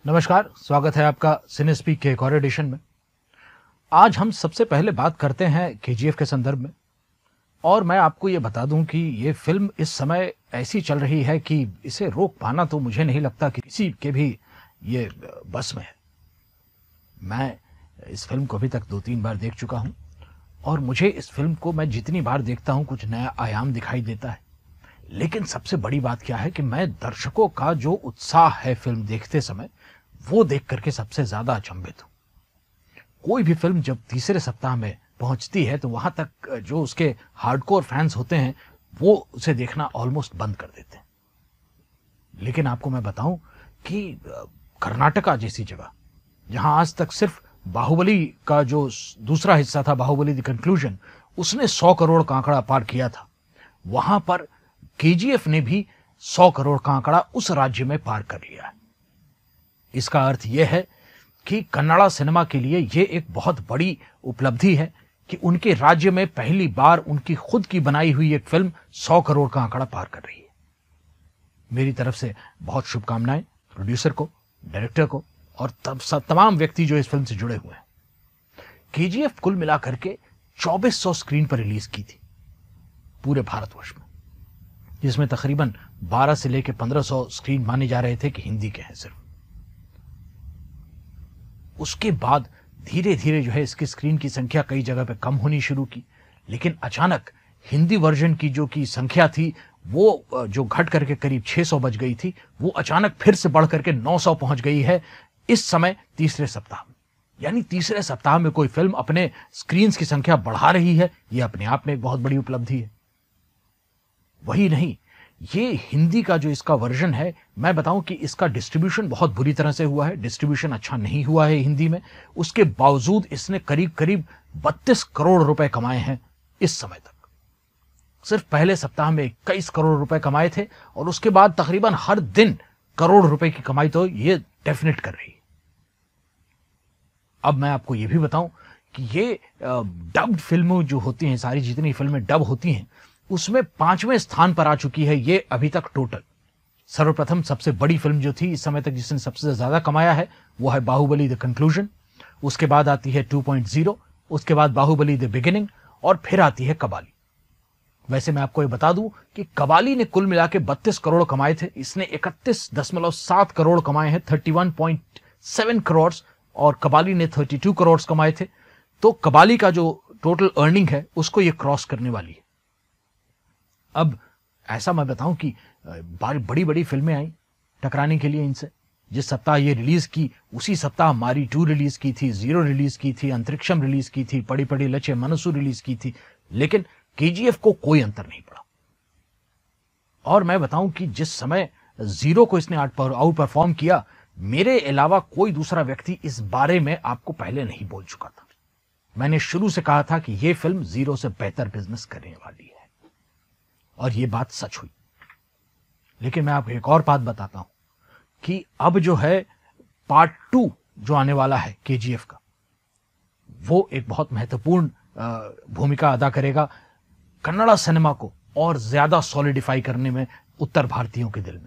नमस्कार, स्वागत है आपका सिनेस्पीक के एक और एडिशन में। आज हम सबसे पहले बात करते हैं केजीएफ के संदर्भ में। और मैं आपको ये बता दूं कि ये फिल्म इस समय ऐसी चल रही है कि इसे रोक पाना तो मुझे नहीं लगता कि किसी के भी ये बस में है। मैं इस फिल्म को अभी तक 2-3 बार देख चुका हूं और मुझे इस फिल्म को मैं जितनी बार देखता हूं कुछ नया आयाम दिखाई देता है। लेकिन सबसे बड़ी बात क्या है कि मैं दर्शकों का जो उत्साह है फिल्म देखते समय, वो देख करके सबसे ज्यादा अचंभित हूं। कोई भी फिल्म जब तीसरे सप्ताह में पहुंचती है तो वहां तक जो उसके हार्डकोर फैंस होते हैं वो उसे देखना ऑलमोस्ट बंद कर देते हैं। लेकिन आपको मैं बताऊं कि कर्नाटका जैसी जगह, जहां आज तक सिर्फ बाहुबली का जो दूसरा हिस्सा था, बाहुबली द कंक्लूजन, उसने 100 करोड़ का आंकड़ा पार किया था, वहां पर केजीएफ ने भी 100 करोड़ का आंकड़ा उस राज्य में पार कर लिया है। इसका अर्थ यह है कि कन्नड़ा सिनेमा के लिए यह एक बहुत बड़ी उपलब्धि है कि उनके राज्य में पहली बार उनकी खुद की बनाई हुई एक फिल्म 100 करोड़ का आंकड़ा पार कर रही है। मेरी तरफ से बहुत शुभकामनाएं प्रोड्यूसर को, डायरेक्टर को और तमाम व्यक्ति जो इस फिल्म से जुड़े हुए हैं। केजीएफ कुल मिलाकर के 2400 स्क्रीन पर रिलीज की थी पूरे भारतवर्ष में, जिसमें तकरीबन 12 से लेकर 1500 स्क्रीन माने जा रहे थे कि हिंदी के हैं सिर्फ। उसके बाद धीरे धीरे जो है इसकी स्क्रीन की संख्या कई जगह पे कम होनी शुरू की, लेकिन अचानक हिंदी वर्जन की जो की संख्या थी वो जो घट करके करीब 600 बच गई थी, वो अचानक फिर से बढ़ करके 900 पहुंच गई है इस समय तीसरे सप्ताह में। यानी तीसरे सप्ताह में कोई फिल्म अपने स्क्रीन्स की संख्या बढ़ा रही है, यह अपने आप में एक बहुत बड़ी उपलब्धि है। वही नहीं, ये हिंदी का जो इसका वर्जन है, मैं बताऊं कि इसका डिस्ट्रीब्यूशन बहुत बुरी तरह से हुआ है। डिस्ट्रीब्यूशन अच्छा नहीं हुआ है हिंदी में। उसके बावजूद इसने करीब करीब 32 करोड़ रुपए कमाए हैं इस समय तक। सिर्फ पहले सप्ताह में 21 करोड़ रुपए कमाए थे और उसके बाद तकरीबन हर दिन करोड़ रुपए की कमाई तो ये डेफिनेट कर रही है। अब मैं आपको ये भी बताऊं कि ये डब्ड फिल्में जो होती हैं, सारी जितनी फिल्में डब होती हैं, उसमें 5वें स्थान पर आ चुकी है ये अभी तक टोटल। सर्वप्रथम सबसे बड़ी फिल्म जो थी इस समय तक जिसने सबसे ज्यादा कमाया है वो है बाहुबली द कंक्लूजन। उसके बाद आती है 2.0, उसके बाद बाहुबली द बिगिनिंग और फिर आती है कबाली। वैसे मैं आपको ये बता दूं कि कबाली ने कुल मिला के 32 करोड़ कमाए थे, इसने 31.7 करोड़ कमाए हैं, 31.7 करोड़, और कबाली ने 32 करोड़ कमाए थे। तो कबाली का जो टोटल अर्निंग है उसको ये क्रॉस करने वाली है। अब ऐसा मैं बताऊं कि बड़ी बड़ी फिल्में आई टकराने के लिए इनसे। जिस सप्ताह ये रिलीज की उसी सप्ताह मारी 2 रिलीज की थी, 0 रिलीज की थी, अंतरिक्षम रिलीज की थी, पड़ी पड़ी लचे मनसू रिलीज की थी, लेकिन केजीएफ को कोई अंतर नहीं पड़ा। और मैं बताऊं कि जिस समय 0 को इसने आउट परफॉर्म किया, मेरे अलावा कोई दूसरा व्यक्ति इस बारे में आपको पहले नहीं बोल चुका था। मैंने शुरू से कहा था कि यह फिल्म 0 से बेहतर बिजनेस करने वाली है और यह बात सच हुई। लेकिन मैं आपको एक और बात बताता हूं कि अब जो है पार्ट 2 जो आने वाला है केजीएफ का, वो एक बहुत महत्वपूर्ण भूमिका अदा करेगा कन्नड़ा सिनेमा को और ज्यादा सॉलिडिफाई करने में उत्तर भारतीयों के दिल में।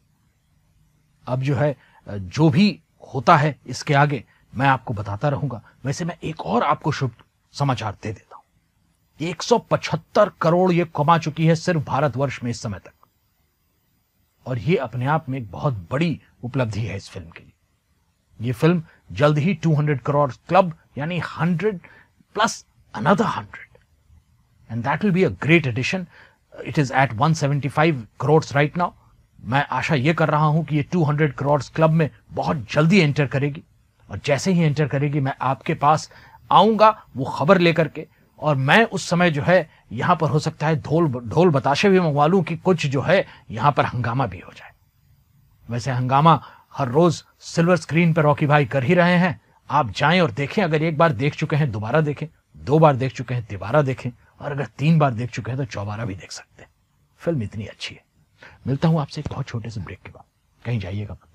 अब जो है जो भी होता है इसके आगे मैं आपको बताता रहूंगा। वैसे मैं एक और आपको शुभ समाचार दे देता हूं। 175 करोड़ ये कमा चुकी है सिर्फ भारतवर्ष में इस समय तक, और ये अपने आप में एक बहुत बड़ी उपलब्धि है इस फिल्म के लिए। ये फिल्म जल्द ही 200 करोड़ क्लब, यानी 100 plus another 100, and that will be a great addition. It is at 175 crore right now. मैं आशा ये कर रहा हूं कि ये 200 करोड़ क्लब में बहुत जल्दी एंटर करेगी, और जैसे ही एंटर करेगी मैं आपके पास आऊंगा वो खबर लेकर के, और मैं उस समय जो है यहां पर हो सकता है ढोल बताशे भी मंगवा लूं कि कुछ जो है यहां पर हंगामा भी हो जाए। वैसे हंगामा हर रोज सिल्वर स्क्रीन पर रॉकी भाई कर ही रहे हैं। आप जाएं और देखें। अगर एक बार देख चुके हैं दोबारा देखें, 2 बार देख चुके हैं तिबारा देखें, और अगर 3 बार देख चुके हैं तो चौबारा भी देख सकते हैं। फिल्म इतनी अच्छी है। मिलता हूं आपसे एक बहुत छोटे से ब्रेक के बाद। कहीं जाइएगा।